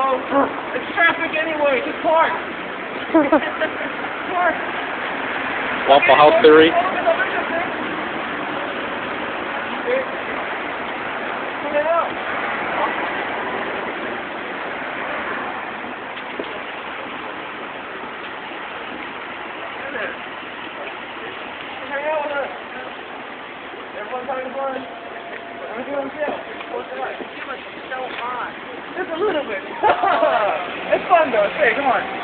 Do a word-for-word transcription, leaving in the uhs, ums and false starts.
It's traffic anyway. Just park. Park. Waffle House theory. Come it up. Hang out with us. Everyone's having fun. Everyone's chill. What's it like? Just a little bit. It's fun though. Say, come on.